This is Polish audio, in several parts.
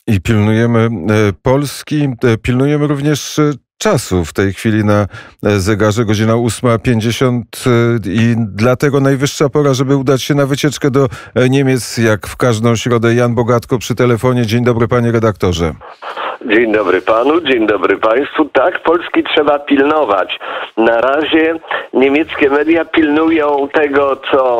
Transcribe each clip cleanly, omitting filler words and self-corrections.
I pilnujemy Polski, pilnujemy również czasu. W tej chwili na zegarze godzina 8:50 i dlatego najwyższa pora, żeby udać się na wycieczkę do Niemiec, jak w każdą środę. Jan Bogatko przy telefonie. Dzień dobry, panie redaktorze. Dzień dobry panu, dzień dobry państwu. Tak, Polski trzeba pilnować. Na razie niemieckie media pilnują tego, co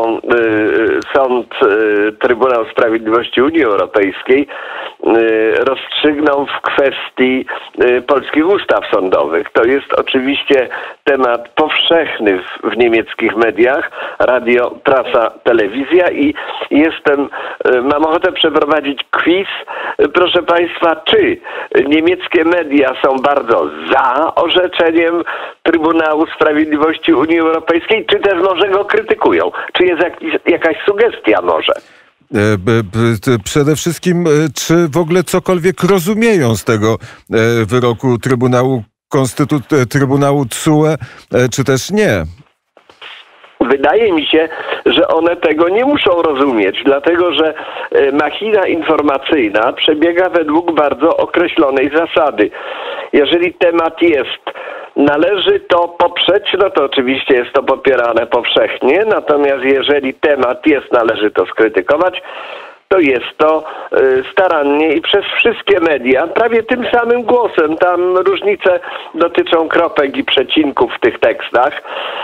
Trybunał Sprawiedliwości Unii Europejskiej rozstrzygnął w kwestii polskich ustaw sądowych. To jest oczywiście temat powszechny w niemieckich mediach, radio, prasa, telewizja i mam ochotę przeprowadzić quiz. Proszę państwa, czy niemieckie media są bardzo za orzeczeniem Trybunału Sprawiedliwości Unii Europejskiej, czy też może go krytykują? Czy jest jakaś sugestia może? Przede wszystkim, czy w ogóle cokolwiek rozumieją z tego wyroku Trybunału TSUE, czy też nie? Wydaje mi się, że one tego nie muszą rozumieć, dlatego że machina informacyjna przebiega według bardzo określonej zasady. Jeżeli temat należy to poprzeć, no to oczywiście jest to popierane powszechnie, natomiast jeżeli temat należy to skrytykować, to jest to starannie i przez wszystkie media, prawie tym samym głosem. Tam różnice dotyczą kropek i przecinków w tych tekstach.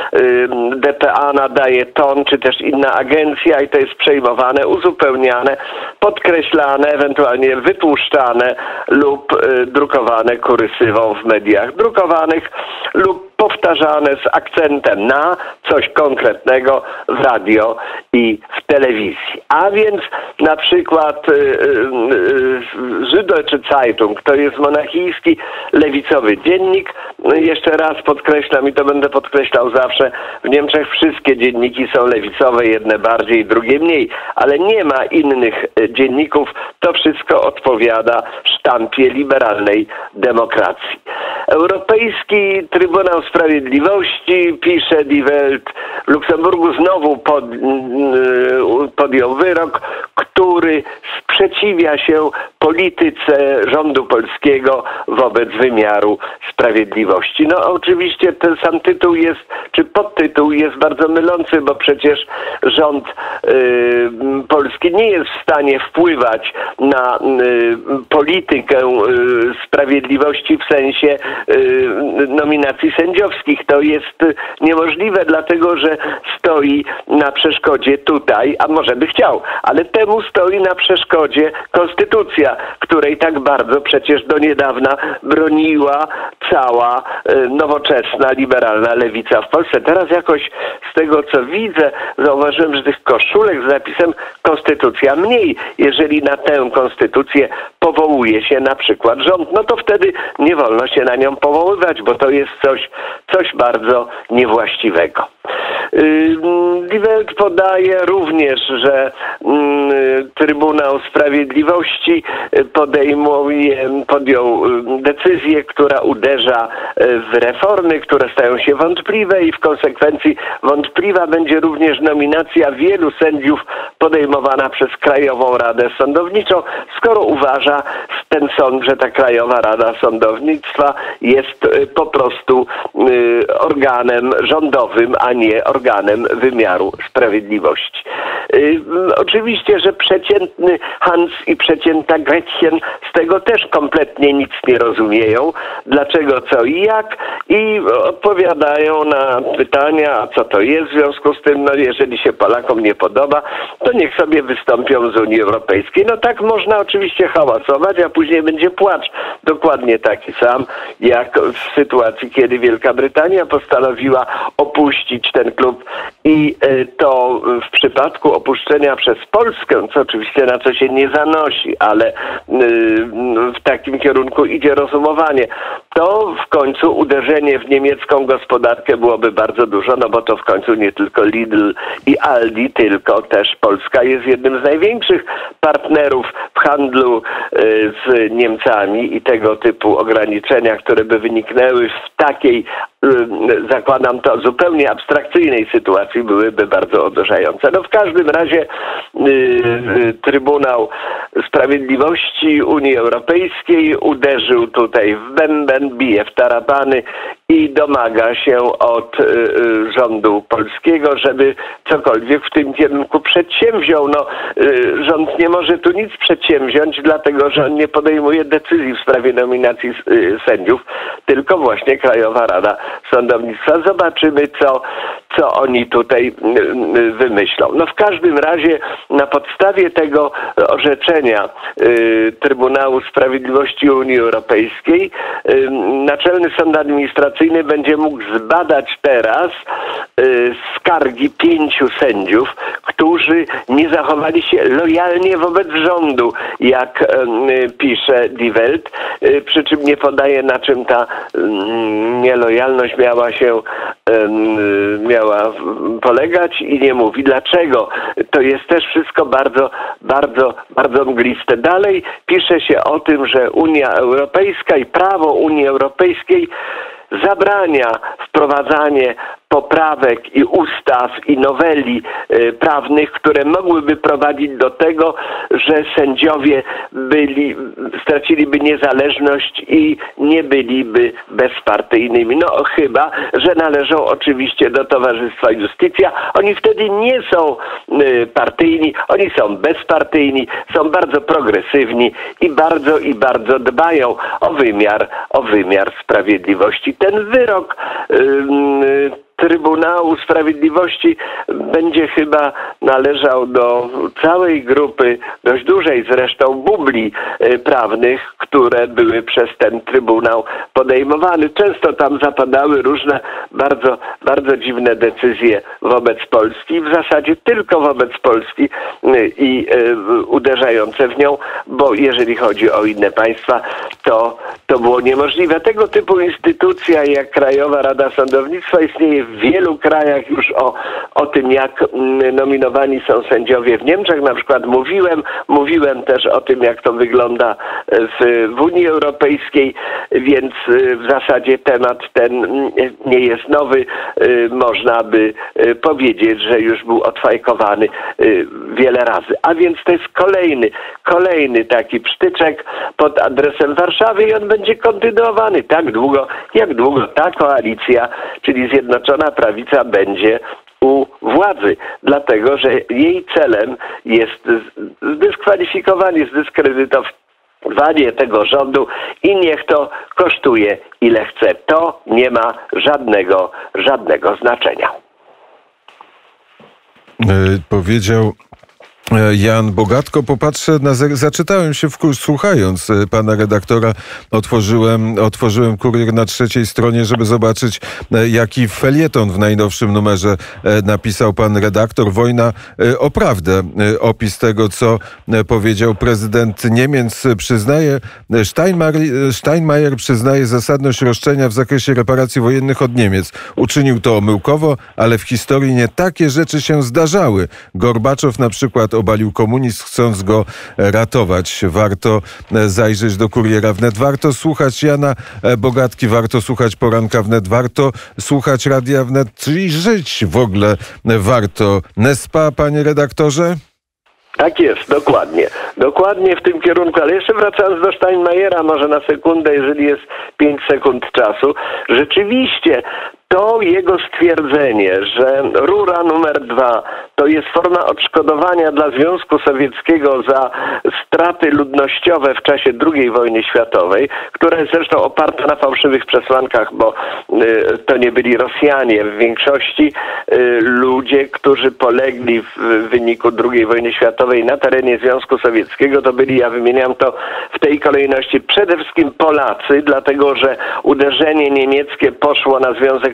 DPA nadaje ton, czy też inna agencja i to jest przejmowane, uzupełniane, podkreślane, ewentualnie wytłuszczane lub drukowane kurysywą w mediach drukowanych lub powtarzane z akcentem na coś konkretnego w radio i w telewizji. A więc na przykład Süddeutsche Zeitung to jest monarchijski, lewicowy dziennik. Jeszcze raz podkreślam i to będę podkreślał zawsze, w Niemczech wszystkie dzienniki są lewicowe, jedne bardziej, drugie mniej, ale nie ma innych dzienników. To wszystko odpowiada sztampie liberalnej demokracji. Europejski Trybunał Sprawiedliwości, pisze Die Welt, w Luksemburgu znowu podjął wyrok, który sprzeciwia się polityce rządu polskiego wobec wymiaru sprawiedliwości. No oczywiście ten sam tytuł czy podtytuł jest bardzo mylący, bo przecież rząd polski nie jest w stanie wpływać na politykę sprawiedliwości w sensie nominacji sędziowskich. To jest niemożliwe, dlatego że stoi na przeszkodzie tutaj, a może by chciał, ale temu stoi na przeszkodzie konstytucja, której tak bardzo przecież do niedawna broniła cała nowoczesna, liberalna lewica w Polsce. Teraz jakoś z tego, co widzę, zauważyłem, że tych koszulek z napisem konstytucja mniej. Jeżeli na tę konstytucję powołuje się na przykład rząd, no to wtedy nie wolno się na nią powoływać, bo to jest coś bardzo niewłaściwego. Die Welt podaje również, że Trybunał Sprawiedliwości podjął decyzję, która uderza w reformy, które stają się wątpliwe i w konsekwencji wątpliwa będzie również nominacja wielu sędziów podejmowana przez Krajową Radę Sądowniczą, skoro uważa ten sąd, że ta Krajowa Rada Sądownictwa jest po prostu organem rządowym, a nie organem wymiaru sprawiedliwości. Oczywiście, że przeciętny Hans i przeciętna Gretchen z tego też kompletnie nic nie rozumieją. Dlaczego, co i jak? I odpowiadają na pytania, a co to jest w związku z tym, no jeżeli się Polakom nie podoba, to niech sobie wystąpią z Unii Europejskiej. No tak można oczywiście hałasować, a później będzie płacz. Dokładnie taki sam, jak w sytuacji, kiedy Wielka Brytania postanowiła opuścić ten klub i to w przypadku opuszczenia przez Polskę, co oczywiście na co się nie zanosi, ale w takim kierunku idzie rozumowanie, to w końcu uderzenie w niemiecką gospodarkę byłoby bardzo dużo, no bo to w końcu nie tylko Lidl i Aldi, tylko też Polska jest jednym z największych partnerów w handlu z Niemcami i tego typu ograniczenia, które by wyniknęły w takiej zakładam to, zupełnie abstrakcyjnej sytuacji byłyby bardzo uderzające. No w każdym razie Trybunał Sprawiedliwości Unii Europejskiej uderzył tutaj w bęben, bije w tarapany i domaga się od rządu polskiego, żeby cokolwiek w tym kierunku przedsięwziął. No, rząd nie może tu nic przedsięwziąć, dlatego że on nie podejmuje decyzji w sprawie nominacji sędziów, tylko właśnie Krajowa Rada Sądownictwa. Zobaczymy, co oni tutaj wymyślą. No w każdym razie na podstawie tego orzeczenia Trybunału Sprawiedliwości Unii Europejskiej Naczelny Sąd Administracyjny będzie mógł zbadać teraz skargi 5 sędziów, którzy nie zachowali się lojalnie wobec rządu, jak pisze Die Welt, przy czym nie podaje, na czym ta nielojalność miała polegać i nie mówi dlaczego. To jest też wszystko bardzo, bardzo, bardzo mgliste. Dalej pisze się o tym, że Unia Europejska i prawo Unii Europejskiej zabrania wprowadzanie poprawek i ustaw i noweli prawnych, które mogłyby prowadzić do tego, że sędziowie straciliby niezależność i nie byliby bezpartyjnymi. No chyba, że należą oczywiście do Towarzystwa Iustitia. Oni wtedy nie są partyjni, oni są bezpartyjni, są bardzo progresywni i bardzo dbają o wymiar sprawiedliwości. Ten wyrok Trybunału Sprawiedliwości będzie chyba należał do całej grupy, dość dużej zresztą, bubli prawnych, które były przez ten Trybunał podejmowane. Często tam zapadały różne bardzo, bardzo dziwne decyzje wobec Polski, w zasadzie tylko wobec Polski i uderzające w nią, bo jeżeli chodzi o inne państwa, to było niemożliwe. Tego typu instytucja jak Krajowa Rada Sądownictwa istnieje w wielu krajach. Już o tym, jak nominowani są sędziowie w Niemczech na przykład mówiłem też o tym, jak to wygląda w Unii Europejskiej, więc w zasadzie temat ten nie jest nowy. Można by powiedzieć, że już był odfajkowany wiele razy. A więc to jest kolejny taki psztyczek pod adresem Warszawy i on będzie kontynuowany tak długo, jak długo ta koalicja, czyli Zjednoczona Prawica, będzie u władzy, dlatego że jej celem jest zdyskwalifikowanie, zdyskredytowanie tego rządu i niech to kosztuje ile chce. To nie ma żadnego znaczenia. Powiedział Jan Bogatko. Popatrzę zaczytałem się słuchając pana redaktora. Otworzyłem Kurier na 3. stronie, żeby zobaczyć, jaki felieton w najnowszym numerze napisał pan redaktor. Wojna o prawdę. Opis tego, co powiedział prezydent Niemiec. Steinmeier przyznaje zasadność roszczenia w zakresie reparacji wojennych od Niemiec. Uczynił to omyłkowo, ale w historii nie takie rzeczy się zdarzały. Gorbaczow na przykład obalił komunizm, chcąc go ratować. Warto zajrzeć do Kuriera Wnet. Warto słuchać Jana Bogatki, warto słuchać Poranka Wnet, warto słuchać Radia Wnet i żyć w ogóle warto. Nespa, panie redaktorze? Tak jest, dokładnie. Dokładnie w tym kierunku. Ale jeszcze wracając do Steinmeiera, może na sekundę, jeżeli jest 5 sekund czasu. Rzeczywiście to jego stwierdzenie, że rura numer 2 to jest forma odszkodowania dla Związku Sowieckiego za straty ludnościowe w czasie II wojny światowej, która jest zresztą oparta na fałszywych przesłankach, bo to nie byli Rosjanie. W większości ludzie, którzy polegli w wyniku II wojny światowej na terenie Związku Sowieckiego, to byli, ja wymieniam to w tej kolejności, przede wszystkim Polacy, dlatego że uderzenie niemieckie poszło na Związek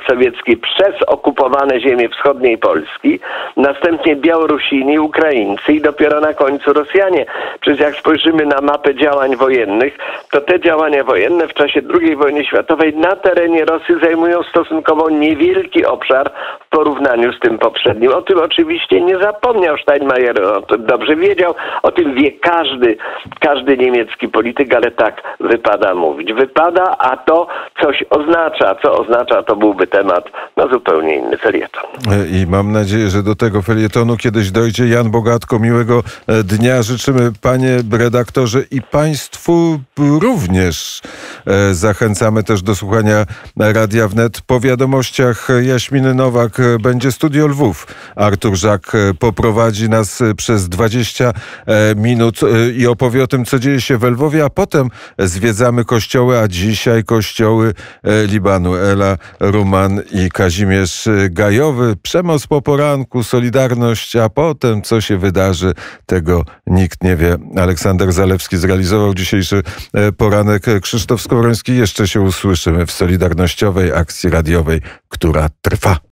sowieckiej przez okupowane ziemie wschodniej Polski, następnie Białorusini, Ukraińcy i dopiero na końcu Rosjanie. Przecież jak spojrzymy na mapę działań wojennych, to te działania wojenne w czasie II wojny światowej na terenie Rosji zajmują stosunkowo niewielki obszar w porównaniu z tym poprzednim. O tym oczywiście nie zapomniał Steinmeier, o tym dobrze wiedział, o tym wie każdy niemiecki polityk, ale tak wypada mówić. Wypada, a to coś oznacza. Co oznacza, to byłby temat na zupełnie inny felieton. I mam nadzieję, że do tego felietonu kiedyś dojdzie. Jan Bogatko, miłego dnia życzymy, panie redaktorze, i państwu również. Zachęcamy też do słuchania Radia Wnet. Po wiadomościach Jaśminy Nowak będzie Studio Lwów. Artur Żak poprowadzi nas przez 20 minut i opowie o tym, co dzieje się we Lwowie, a potem zwiedzamy kościoły, a dzisiaj kościoły Libanu. Ela Ruman i Kazimierz Gajowy. Przemoc po poranku, Solidarność, a potem co się wydarzy, tego nikt nie wie. Aleksander Zalewski zrealizował dzisiejszy poranek. Krzysztof Skowroński. Jeszcze się usłyszymy w solidarnościowej akcji radiowej, która trwa.